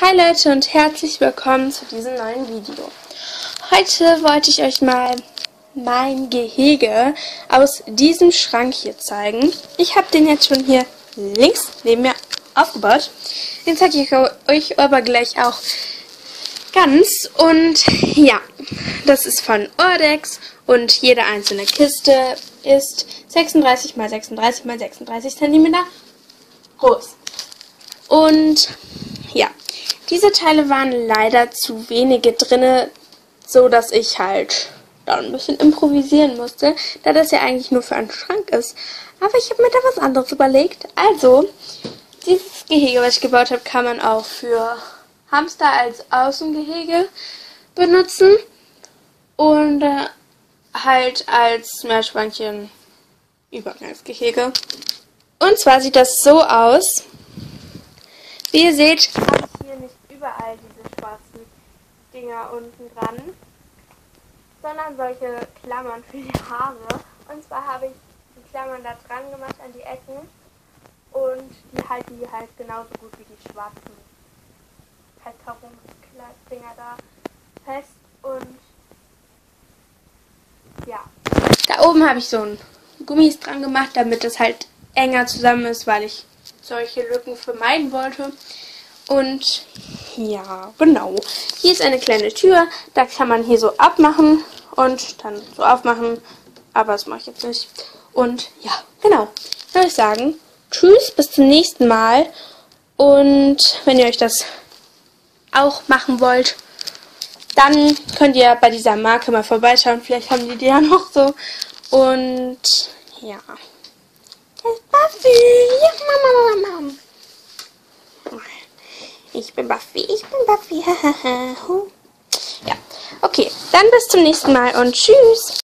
Hi Leute und herzlich willkommen zu diesem neuen Video. Heute wollte ich euch mal mein Gehege aus diesem Schrank hier zeigen. Ich habe den jetzt schon hier links neben mir aufgebaut. Den zeige ich euch aber gleich auch ganz. Und ja, das ist von Ordex und jede einzelne Kiste ist 36 x 36 x 36 cm groß. Und ja, diese Teile waren leider zu wenige drinne, so dass ich halt da ein bisschen improvisieren musste, da das ja eigentlich nur für einen Schrank ist. Aber ich habe mir da was anderes überlegt. Also, dieses Gehege, was ich gebaut habe, kann man auch für Hamster als Außengehege benutzen und halt als Meerschweinchen Übergangsgehege. Und zwar sieht das so aus. Wie ihr seht, habe ich hier nicht überall diese schwarzen Dinger unten dran, sondern solche Klammern für die Haare. Und zwar habe ich die Klammern da dran gemacht an die Ecken und die halten die halt genauso gut wie die schwarzen Halterungsdinger da fest. Und ja, da oben habe ich so ein Gummis dran gemacht, damit es halt enger zusammen ist, weil ich solche Lücken vermeiden wollte. Und ja, genau. Hier ist eine kleine Tür, da kann man hier so abmachen und dann so aufmachen, aber das mache ich jetzt nicht. Und ja, genau. Ich würde sagen, tschüss, bis zum nächsten Mal. Und wenn ihr euch das auch machen wollt, dann könnt ihr bei dieser Marke mal vorbeischauen. Vielleicht haben die ja noch so. Und ja. Buffy! Ja, Mama. Ich bin Buffy. Ja, okay. Dann bis zum nächsten Mal und tschüss.